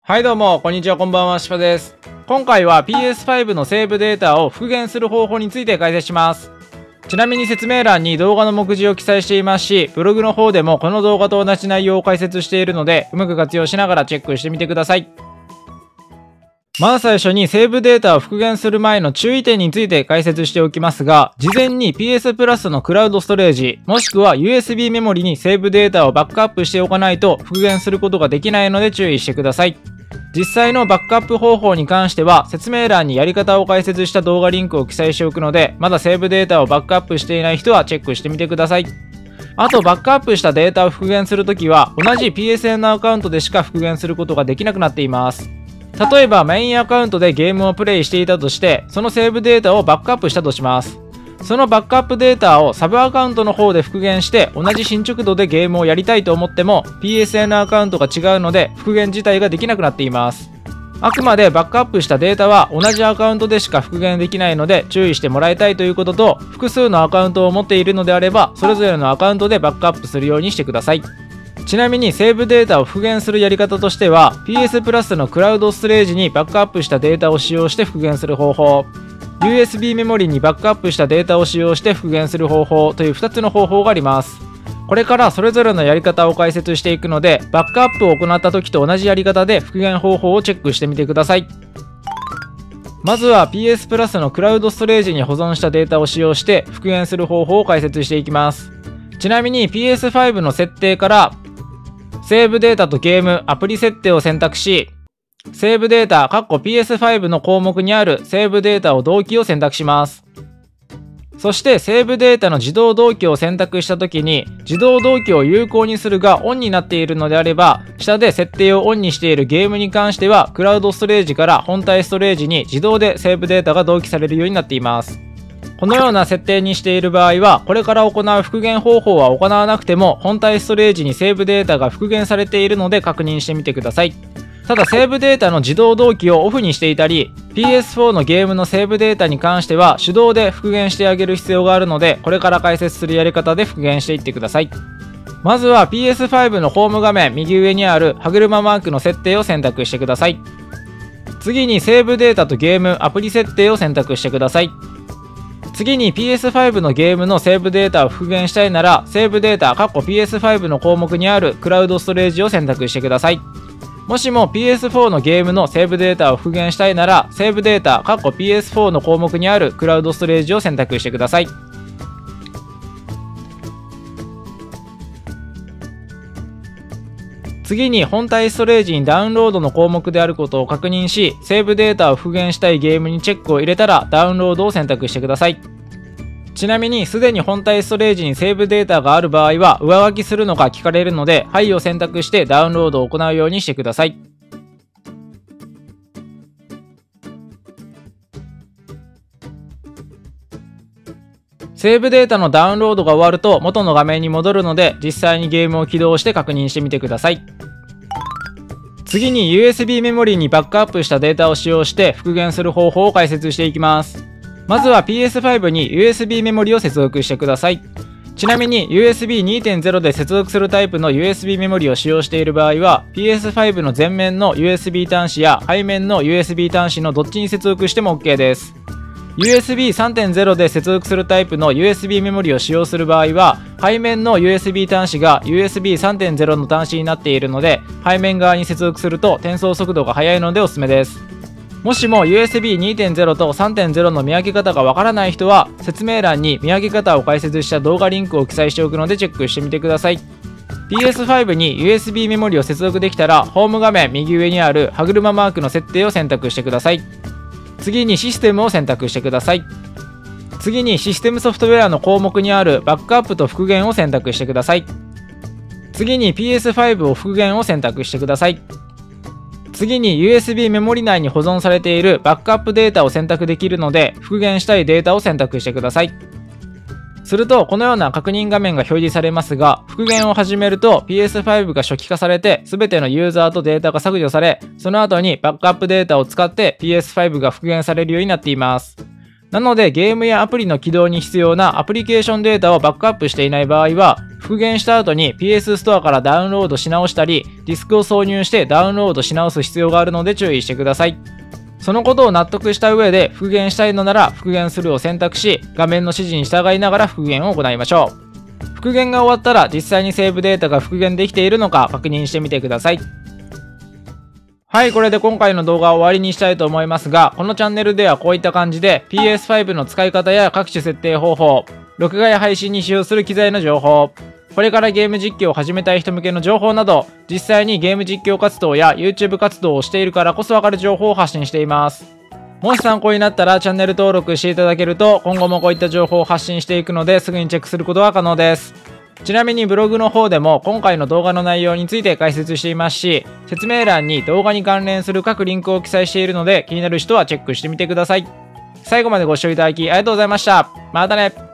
はいどうも、こんにちは、こんばんは、しばです。今回は PS5 のセーブデータを復元する方法について解説します。ちなみに説明欄に動画の目次を記載していますし、ブログの方でもこの動画と同じ内容を解説しているので、うまく活用しながらチェックしてみてください。まず最初にセーブデータを復元する前の注意点について解説しておきますが、事前に PS プラスのクラウドストレージ、もしくは USB メモリにセーブデータをバックアップしておかないと復元することができないので注意してください。実際のバックアップ方法に関しては説明欄にやり方を解説した動画リンクを記載しておくので、まだセーブデータをバックアップしていない人はチェックしてみてください。あとバックアップしたデータを復元するときは同じ PSN アカウントでしか復元することができなくなっています。例えばメインアカウントでゲームをプレイしていたとして、そのセーブデータをバックアップしたとします。そのバックアップデータをサブアカウントの方で復元して同じ進捗度でゲームをやりたいと思っても PSN アカウントが違うので復元自体ができなくなっています。あくまでバックアップしたデータは同じアカウントでしか復元できないので注意してもらいたいということと、複数のアカウントを持っているのであればそれぞれのアカウントでバックアップするようにしてください。ちなみにセーブデータを復元するやり方としては PS プラスのクラウドストレージにバックアップしたデータを使用して復元する方法、 USB メモリにバックアップしたデータを使用して復元する方法という2つの方法があります。これからそれぞれのやり方を解説していくので、バックアップを行った時と同じやり方で復元方法をチェックしてみてください。まずは PS プラスのクラウドストレージに保存したデータを使用して復元する方法を解説していきます。ちなみに PS5 の設定からセーブデータとゲーム、アプリ設定を選択し、セーブデータ、PS5 の項目にあるセーブデータを同期を選択します。そしてセーブデータの自動同期を選択したときに、自動同期を有効にするがオンになっているのであれば、下で設定をオンにしているゲームに関しては、クラウドストレージから本体ストレージに自動でセーブデータが同期されるようになっています。このような設定にしている場合は、これから行う復元方法は行わなくても、本体ストレージにセーブデータが復元されているので確認してみてください。ただセーブデータの自動同期をオフにしていたり、PS4 のゲームのセーブデータに関しては手動で復元してあげる必要があるので、これから解説するやり方で復元していってください。まずは PS5 のホーム画面右上にある歯車マークの設定を選択してください。次にセーブデータとゲーム、アプリ設定を選択してください。次に PS5 のゲームのセーブデータを復元したいなら、セーブデータ PS5 の項目にあるクラウドストレージを選択してください。もしも PS4 のゲームのセーブデータを復元したいなら、セーブデータ PS4 の項目にあるクラウドストレージを選択してください。次に本体ストレージにダウンロードの項目であることを確認し、セーブデータを復元したいゲームにチェックを入れたらダウンロードを選択してください。ちなみにすでに本体ストレージにセーブデータがある場合は上書きするのか聞かれるので、はいを選択してダウンロードを行うようにしてください。セーブデータのダウンロードが終わると元の画面に戻るので、実際にゲームを起動して確認してみてください。次に USB メモリにバックアップしたデータを使用して復元する方法を解説していきます。まずは PS5 に USB メモリを接続してください。ちなみに USB2.0 で接続するタイプの USB メモリを使用している場合は PS5 の前面の USB 端子や背面の USB 端子のどっちに接続しても OK です。USB3.0 で接続するタイプの USB メモリを使用する場合は、背面の USB 端子が USB3.0 の端子になっているので、背面側に接続すると転送速度が速いのでおすすめです。もしも USB2.0 と 3.0 の見分け方がわからない人は、説明欄に見分け方を解説した動画リンクを記載しておくのでチェックしてみてください。PS5 に USB メモリを接続できたら、ホーム画面右上にある歯車マークの設定を選択してください。次にシステムを選択してください。次にシステムソフトウェアの項目にあるバックアップと復元を選択してください。次に PS5 を復元を選択してください。次に USB メモリ内に保存されているバックアップデータを選択できるので、復元したいデータを選択してください。するとこのような確認画面が表示されますが、復元を始めると PS5 が初期化されて全てのユーザーとデータが削除され、その後にバックアップデータを使って PS5 が復元されるようになっています。なのでゲームやアプリの起動に必要なアプリケーションデータをバックアップしていない場合は復元した後に PS ストアからダウンロードし直したり、ディスクを挿入してダウンロードし直す必要があるので注意してください。そのことを納得した上で復元したいのなら復元するを選択し、画面の指示に従いながら復元を行いましょう。復元が終わったら実際にセーブデータが復元できているのか確認してみてください。はい、これで今回の動画を終わりにしたいと思いますが、このチャンネルではこういった感じで PS5 の使い方や各種設定方法、録画や配信に使用する機材の情報、これからゲーム実況を始めたい人向けの情報など、実際にゲーム実況活動や YouTube 活動をしているからこそわかる情報を発信しています。もし参考になったらチャンネル登録していただけると、今後もこういった情報を発信していくのですぐにチェックすることが可能です。ちなみにブログの方でも今回の動画の内容について解説していますし、説明欄に動画に関連する各リンクを記載しているので、気になる人はチェックしてみてください。最後までご視聴いただきありがとうございました。またね。